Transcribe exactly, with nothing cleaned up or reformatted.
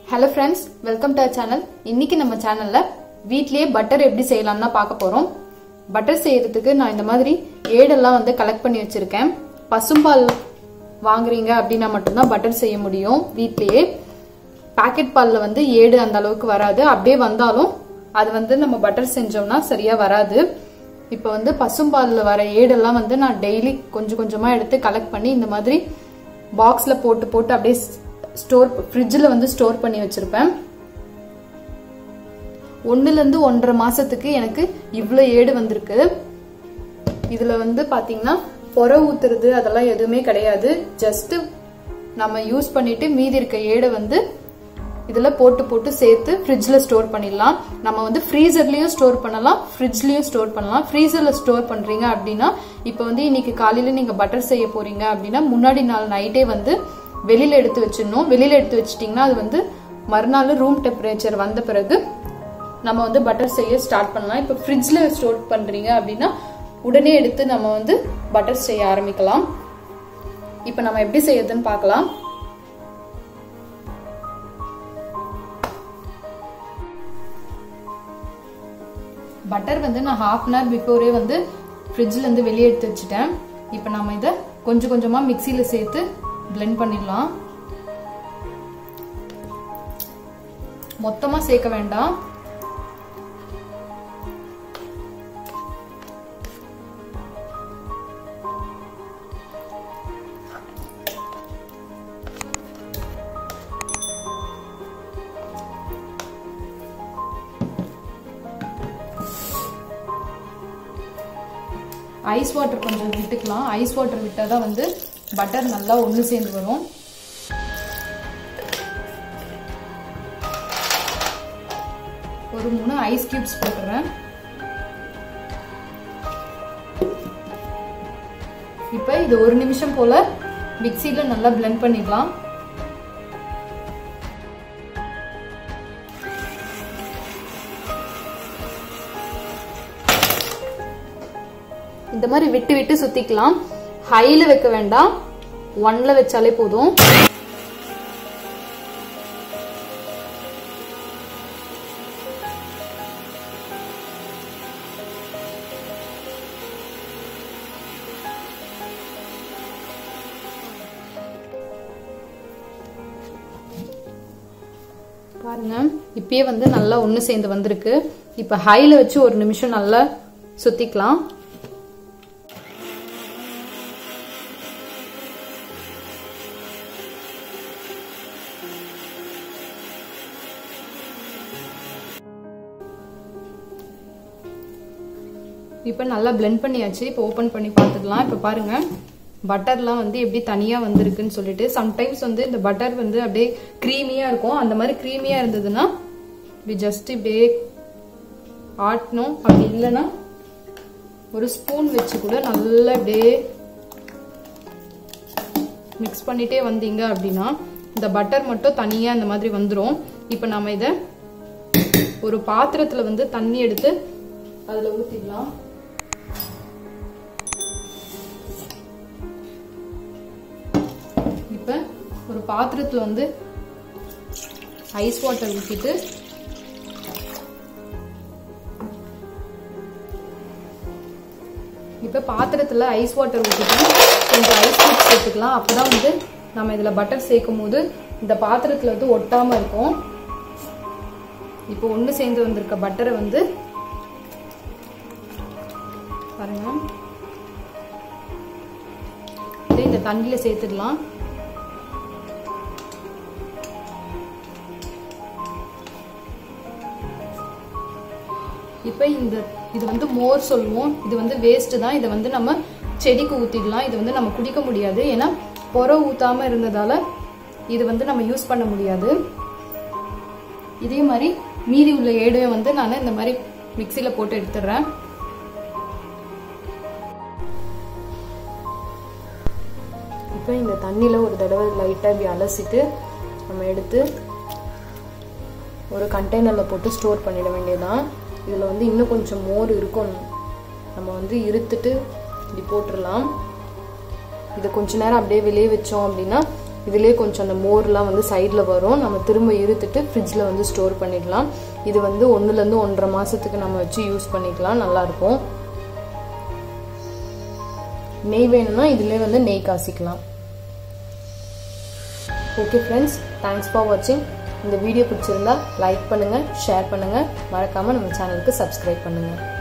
Hello friends, welcome to our channel. இன்னைக்கு நம்ம சேனல்ல வீட்லயே பட்டர் எப்படி செய்யலாம்னா பார்க்க போறோம். பட்டர் செய்யறதுக்கு நான் இந்த மாதிரி ஏடெல்லாம் வந்து கலெக்ட் பண்ணி வச்சிருக்கேன். பசும்பால் வாங்குறீங்க அப்படினா மட்டும் தான் பட்டர் செய்ய முடியும் வீட்லயே. பாக்கெட் பால்ல வந்து ஏடு அந்த அளவுக்கு வராது. அப்படியே வந்தாலும் அது வந்து நம்ம பட்டர் செஞ்சோம்னா சரியா வராது. இப்போ வந்து பசும்பால்ல வர ஏடெல்லாம் வந்து நான் டெய்லி கொஞ்சம் கொஞ்சமா எடுத்து கலெக்ட் பண்ணி இந்த மாதிரி பாக்ஸ்ல போட்டு போட்டு அப்படியே ஸ்டோர் ஃப்ரிட்ஜ்ல வந்து ஸ்டோர் பண்ணி வச்சிருப்பேன். ஒண்ணுல இருந்து ஒன்றரை மாசத்துக்கு எனக்கு இவ்ளோ ஏடு வந்திருக்கு. இதுல வந்து பாத்தீங்கன்னா பொற ஊத்துறது அதெல்லாம் எதுவுமே கிடையாது. ஜஸ்ட் நம்ம யூஸ் பண்ணிட்டு மீதி இருக்க ஏடை வந்து இதுல போட்டு போட்டு சேர்த்து ஃப்ரிட்ஜ்ல ஸ்டோர் பண்ணிடலாம். நம்ம வந்து ஃப்ரீசர்லயும் ஸ்டோர் பண்ணலாம், ஃப்ரிட்ஜ்லயும் ஸ்டோர் பண்ணலாம். ஃப்ரீசர்ல ஸ்டோர் பண்றீங்க அப்படின்னா இப்ப வந்து இன்னைக்கு காலையில நீங்க பட்டர் செய்ய போறீங்க அப்படின்னா முன்னாடி நாள் நைட்டே வந்து வெளியில எடுத்து வச்சிடணும். வெளியில எடுத்து வச்சிட்டீங்கன்னா அது வந்து மறுநாள் ரூம் டெம்பரேச்சர் வந்த பிறகு நம்ம வந்து பட்டர் செய்ய ஸ்டார்ட் பண்ணலாம். இப்ப ஃப்ரிட்ஜ்ல ஸ்டோர் பண்றீங்க அப்படின்னா உடனே எடுத்து நம்ம வந்து பட்டர் செய்ய ஆரம்பிக்கலாம். இப்ப நம்ம எப்படி செய்யறதுன்னு பார்க்கலாம். பட்டர் வந்து நான் ஹாஃப் அன் ஹவர் பிஃபோரே வந்து ஃப்ரிட்ஜ்ல இருந்து வெளியே எடுத்து வச்சுட்டேன். இப்ப நம்ம இதை கொஞ்சம் கொஞ்சமா மிக்சியில சேர்த்து பிளெண்ட் பண்ணிடலாம். மொத்தமா சேர்க்க வேண்டாம். ஐஸ் வாட்டர் கொஞ்சம் விட்டுக்கலாம். ஐஸ் வாட்டர் விட்டாதான் வந்து பட்டர் நல்லா ஒண்ணு சேர்ந்து வரும். ஒரு மூணு ஐஸ் கியூப்ஸ் போட்டுறேன். இப்ப இது ஒரு நிமிஷம் போல மிக்சியில நல்லா பிளெண்ட் பண்ணிடலாம். இந்த மாதிரி விட்டு விட்டு சுத்திக்கலாம். ஹைல வைக்க வேண்டாம், ஒன்ல வச்சாலே போதும். பாருங்க, இப்பயே வந்து நல்லா ஒண்ணு சேர்ந்து வந்திருக்கு. இப்ப ஹைல வச்சு ஒரு நிமிஷம் நல்லா சுத்திக்கலாம். இப்ப நல்லா பிளெண்ட் பண்ணியாச்சு. இப்ப ஓபன் பண்ணி பார்த்துக்கலாம். இப்ப பாருங்க பட்டர்லாம் வந்து எப்படி தனியா வந்திருக்குன்னு சொல்லிட்டு. சம்டைம்ஸ் வந்து இந்த பட்டர் வந்து அப்படியே கிரீமியா இருக்கும். அந்த மாதிரி கிரீமியா இருந்ததுன்னா இப்படி ஜஸ்ட் இப்படியே ஆட்டணும். அப்படி இல்லைன்னா ஒரு ஸ்பூன் வச்சு கூட நல்லா இப்படியே மிக்ஸ் பண்ணிட்டே வந்தீங்க அப்படின்னா இந்த பட்டர் மட்டும் தனியா இந்த மாதிரி வந்துடும். இப்ப நம்ம இத ஒரு பாத்திரத்துல வந்து தண்ணி எடுத்து அதுல ஊத்திடலாம். இப்ப ஒரு பாத்திரத்துல வந்து ஐஸ் வாட்டர் ஊத்திட்டு இப்ப பாத்திரத்துல ஐஸ் வாட்டர் ஊத்திட்டு கொஞ்சம் ஐஸ் கியூப் சேர்த்துக்கலாம். அப்பதான் வந்து நம்ம இதுல பட்டர் சேர்க்கும் போது இந்த பாத்திரத்துல வந்து ஒட்டாம இருக்கும். இப்போ ஒண்ணு சேர்ந்து வந்திருக்க பட்டரை வந்து பாருங்க இந்த தண்ணியில சேர்த்துடலாம். இப்ப இந்த இது வந்து மோர் சொல்லுவோம். இது வந்து வேஸ்ட் தான். இதை வந்து நம்ம செடிக்கு ஊத்திடலாம். இது வந்து நம்ம குடிக்க முடியாது. ஏன்னா பொற ஊத்தாம இருந்ததால இது வந்து நம்ம யூஸ் பண்ண முடியாது. இதே மாதிரி மீதி உள்ள ஏடையும் வந்து நான் இந்த மாதிரி மிக்சியில போட்டு எடுத்துடுறேன். இப்ப இந்த தண்ணியில ஒரு தடவை லைட்டா இப்படி அலசிட்டு நம்ம எடுத்து ஒரு கண்டெய்னர்ல போட்டு ஸ்டோர் பண்ணிட வேண்டியதுதான். இதுல வந்து இன்னும் கொஞ்சம் மோர் இருக்கும். நம்ம வந்து இருத்துட்டு இப்படி போட்டுடலாம். இதை கொஞ்ச நேரம் அப்படியே வெளியே வச்சோம் அப்படின்னா இதிலே கொஞ்சம் அந்த மோர்லாம் வந்து சைடில் வரும். நம்ம திரும்ப இருத்துட்டு ஃப்ரிட்ஜில் வந்து ஸ்டோர் பண்ணிடலாம். இது வந்து ஒன்றுலேருந்து ஒன்றரை மாதத்துக்கு நம்ம வச்சு யூஸ் பண்ணிக்கலாம், நல்லாயிருக்கும். நெய் வேணும்னா இதிலே வந்து நெய் காசிக்கலாம். ஓகே ஃப்ரெண்ட்ஸ், தேங்க்ஸ் ஃபார் வாட்சிங். இந்த வீடியோ பிடிச்சிருந்தா லைக் பண்ணுங்கள், ஷேர் பண்ணுங்கள், மறக்காமல் நம்ம சேனலுக்கு சப்ஸ்கிரைப் பண்ணுங்கள்.